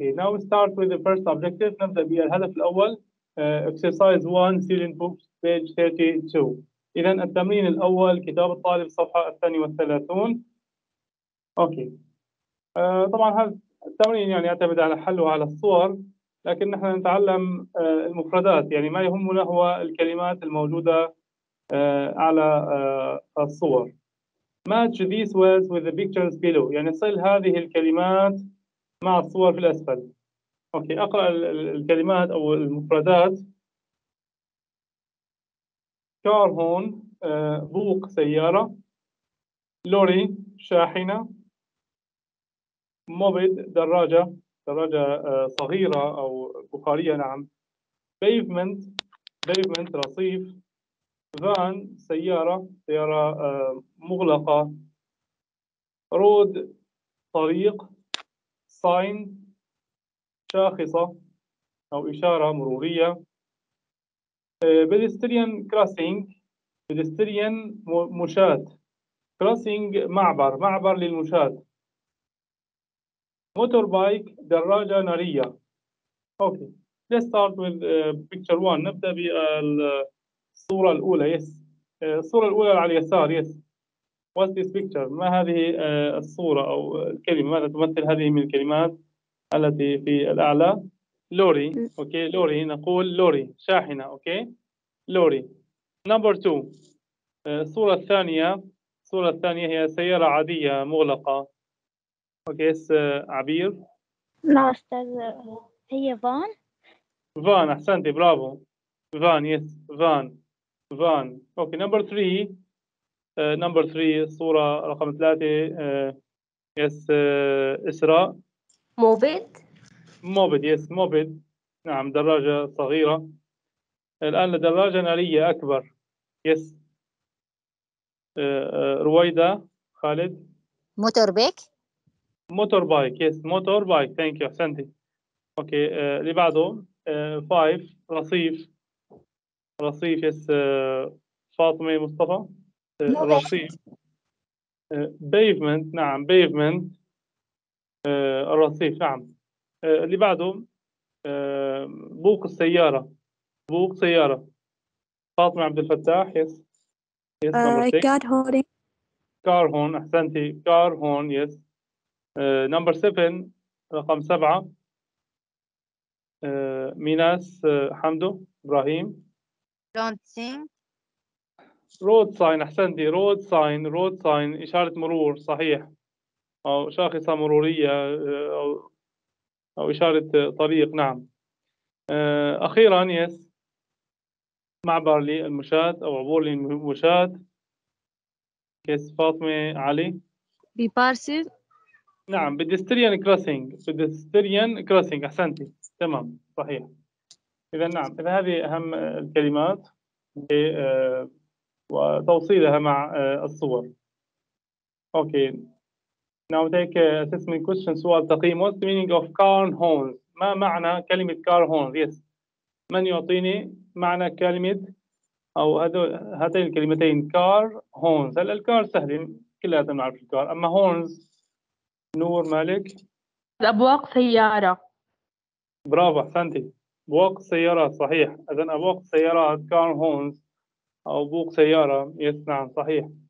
Okay, now we start with the first objective. نبدأ بالهدف الأول. Exercise 1 student book page 32. إذا التمرين الأول كتاب الطالب الصفحة 32. أوكي. طبعا هذا التمرين يعني يعتمد على حله على الصور، لكن نحن نتعلم المفردات، يعني ما يهمنا هو الكلمات الموجودة على الصور. Match these words with the pictures below. يعني صل هذه الكلمات مع الصور في الأسفل. أوكي، أقرأ الكلمات أو المفردات. كار هون، بوق سيارة، لوري شاحنة، موبيد دراجة صغيرة أو بخارية. نعم. بيفمنت رصيف، فان سيارة مغلقة، رود طريق، ساين شاخصة أو إشارة مرورية، pedestrian crossing مشاة، crossing معبر للمشاة، موتور بايك دراجة نارية. Okay, let's start with picture 1. نبدأ بالصورة الأولى. Yes. الصورة الأولى على اليسار. Yes. What's this picture? ما هذه الصورة أو الكلمة؟ ماذا تمثل هذه من الكلمات التي في الأعلى؟ لوري. أوكي، لوري، نقول لوري شاحنة. أوكي، لوري. Number 2. الصورة الثانية هي سيارة عادية مغلقة. أوكي، عبير. لا أستاذ، هي فان. أحسنتي، برافو. فان. يس، فان. أوكي. نمبر 3. الصورة رقم 3. يس. إسراء. موبيد. يس، موبيد. نعم، دراجة صغيرة. الآن دراجة نارية أكبر. يس. رويدة. خالد. موتور بايك. يس، موتور بايك. ثانك يو، أحسنتي. أوكي. اللي بعده 5. رصيف. يس. فاطمة مصطفى. رصيف. بيفمنت. نعم، بيفمنت. الرصيف. نعم. اللي بعده بوق السيارة. فاطمة عبد الفتاح. يس. نمبر 6. كار هون. أحسنتي، كار هون. يس. نمبر 7. رقم 7. ميناس حمدو إبراهيم. رود ساين. أحسنتي، رود ساين إشارة مرور. صحيح، أو شاخصة مرورية، أو إشارة طريق. نعم. أخيرا يس، معبر للمشاة أو عبور للمشاة. يس، فاطمة علي. ببارسل. نعم، pedestrian crossing. أحسنتي، تمام، صحيح. إذا نعم، إذا هذه أهم الكلمات وتوصيلها مع الصور. أوكي. Now take assessment question. سؤال تقييم. What's the meaning of car horns? ما معنى كلمة car horns؟ Yes. من يعطيني معنى كلمة أو هاتين الكلمتين car horns؟ هلا الكار سهل، كلنا نعرف الكار، أما horns. نور مالك. أبواق سيارة. برافو، أحسنتي. بوق سيارات. صحيح. إذن أبواق سيارات car horns أو بوق سيارة. يس، نعم، صحيح.